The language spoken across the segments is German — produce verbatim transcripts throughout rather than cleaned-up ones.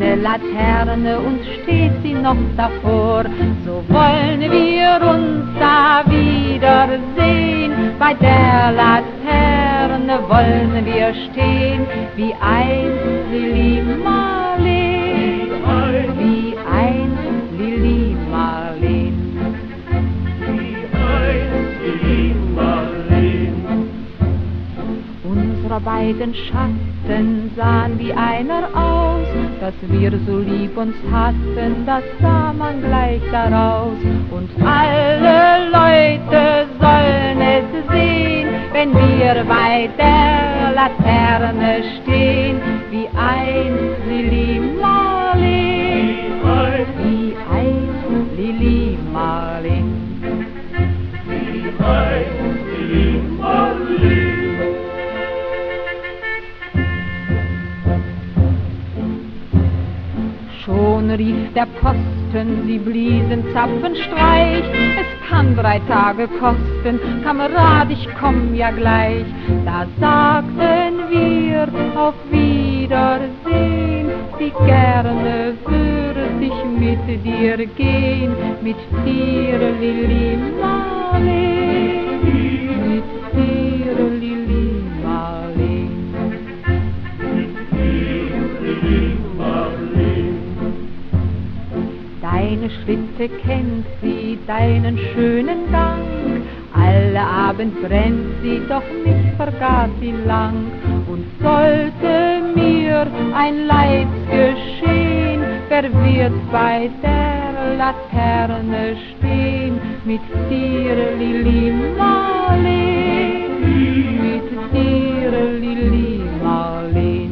eine Laterne und steht sie noch davor. So wollen wir uns da wiedersehen, bei der Laterne wollen wir stehen, wie einst Lili Marleen, wie einst Lili Marleen. Unsere beiden Schatten sahen wie einer aus, dass wir so lieb uns hatten, das sah man gleich daraus. Und alle Leute sollen es sehen, wenn wir bei der Laterne stehen, wie einst Lili Marleen, wie einst Lili Marleen. Wie einst Lili Marleen. Schon rief der Posten, sie bliesen Zapfenstreich. Es kann drei Tage kosten, Kamerad, ich komm ja gleich. Da sagten wir auf Wiedersehen, wie gerne würde ich mit dir gehen, mit dir, Lili Marleen, mit dir, Lili Marleen. Deine Schritte kennt sie, deinen schönen Gang. Alle Abend brennt sie, doch nicht vergaß sie lang. Und sollte mir ein Leid geschehen, wer wird bei der Laterne stehen? Mit dir, Lili Marleen, mit dir, Lili Marleen.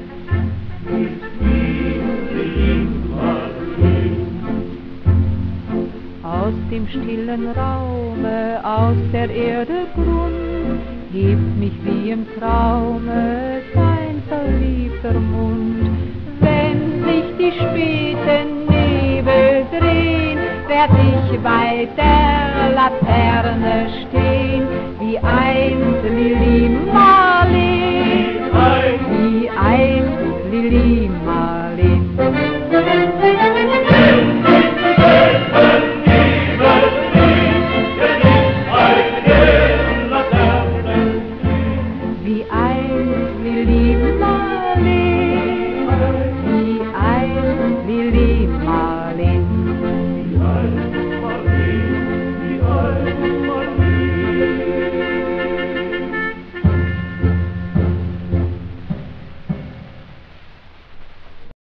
Aus dem stillen Raume, aus der Erde Grund, hebt mich wie im Traume dein verliebter Mund. Wenn sich die späten Nebel drehen, werd ich bei der Laterne stehen, wie einst Lili Marleen, wie einst Lili Marleen.